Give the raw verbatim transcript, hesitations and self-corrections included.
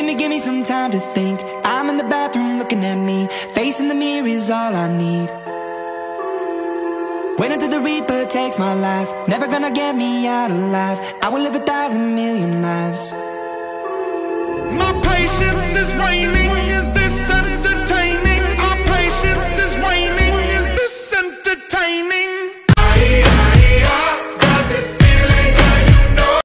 Give me some time to think. I'm in the bathroom looking at me. Facing the mirror is all I need. Wait until the Reaper takes my life. Never gonna get me out alive. I will live a thousand million lives.